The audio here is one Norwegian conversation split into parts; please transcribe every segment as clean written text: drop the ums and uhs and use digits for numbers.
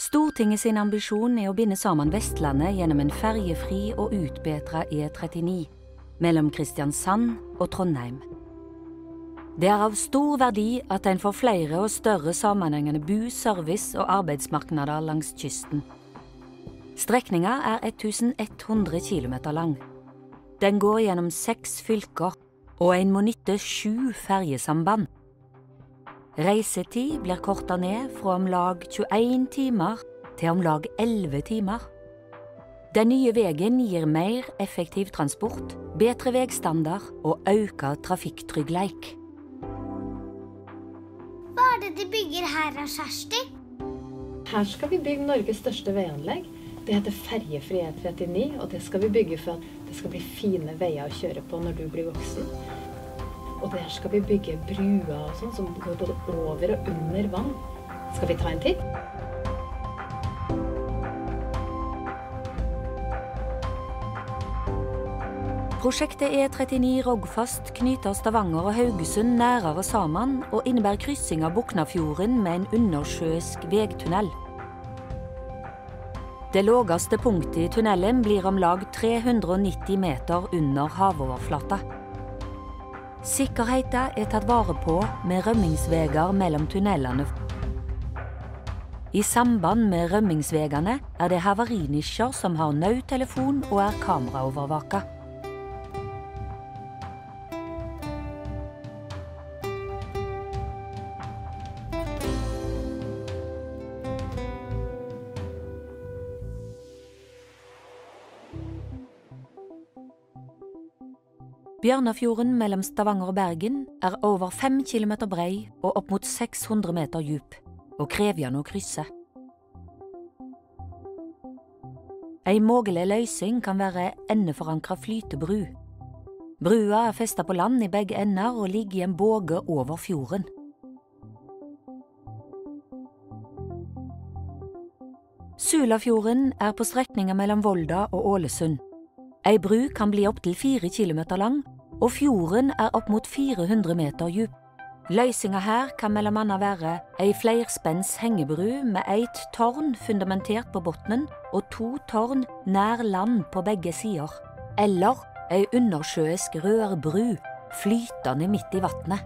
Stortinget sin ambisjon å binde sammen Vestlandet gjennom en ferjefri og utbedret E39 mellom Kristiansand og Trondheim. Det av stor verdi at en får flere og større sammenhengende bu-, service- og arbeidsmarkeder langs kysten. Strekningen 1100 kilometer lang. Den går gjennom 6 fylker, og en må nytte 7 ferjesamband. Reisetid blir kortet ned fra om lag 21 timer til om lag 11 timer. Den nye veien gir mer effektiv transport, bedre vegstandard og økt trafikktryggleik. Hva det de bygger her, Kjersti? Her skal vi bygge Norges største veianlegg. Det heter ferjefri E39, og det skal vi bygge for at det skal bli fine veier å kjøre på når du blir voksen. Og der skal vi bygge bruer og sånn, som går både over og under vann. Skal vi ta en titt? Prosjektet E39 Rogfast knyter Stavanger og Haugesund nærere sammen og innebærer kryssing av Boknafjorden med en undersjøisk vegtunnel. Det lågeste punktet i tunnelen blir om lag 390 meter under havoverflata. Sikkerheten tatt vare på med rømmingsveger mellom tunnelene. I samband med rømmingsvegene det havarinisjer som har nødtelefon og kameraovervaka. Bjørnafjorden mellom Stavanger og Bergen over 5 kilometer brei og opp mot 600 meter djup, og krevende å krysse. En mulig løsning kan være endeforankret flytebru. Brua festet på land i begge ender og ligger i en båge over fjorden. Sulafjorden på strekningen mellom Volda og Ålesund. Ei bru kan bli opp til 4 kilometer lang, og fjorden opp mot 400 meter djup. Løsningen her kan mellom annet være ei flerspenns hengebru med et tårn fundamentert på bottenen og 2 tårn nær land på begge sider. Eller ei undersjøisk rørbru flytende midt i vattnet.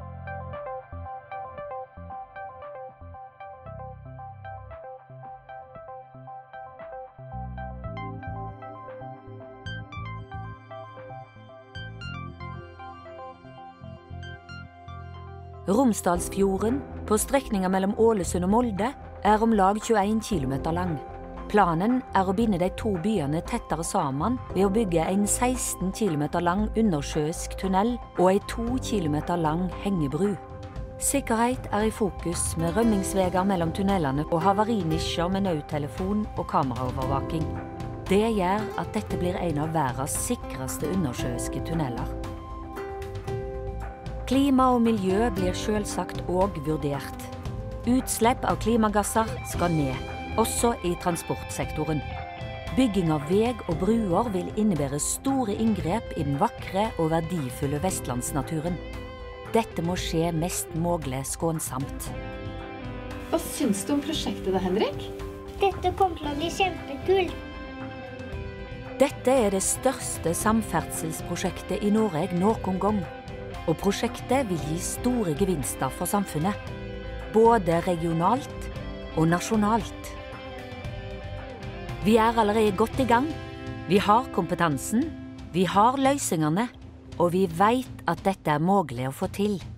Romsdalsfjorden på strekningen mellom Ålesund og Molde om lag 21 kilometer lang. Planen å binde de 2 byene tettere sammen ved å bygge en 16 kilometer lang undersjøisk tunnel og en 2 kilometer lang hengebru. Sikkerhet i fokus med rømmingsveger mellom tunnelene og havarinisjer med nødtelefon og kameraovervaking. Det gjør at dette blir en av verdens sikreste undersjøiske tunneler. Klima og miljø blir selvsagt også vurdert. Utslipp av klimagasser skal ned, også i transportsektoren. Bygging av veg og bruer vil innebære store inngrep i den vakre og verdifulle vestlandsnaturen. Dette må skje mest mulig skånsomt. Hva syns du om prosjektet da, Henrik? Dette kommer til å bli kjempekult. Dette det største samferdselsprosjektet i Norge noen gang. Og prosjektet vil gi store gevinster for samfunnet, både regionalt og nasjonalt. Vi allerede godt i gang, vi har kompetansen, vi har løsningene, og vi vet at dette mulig å få til.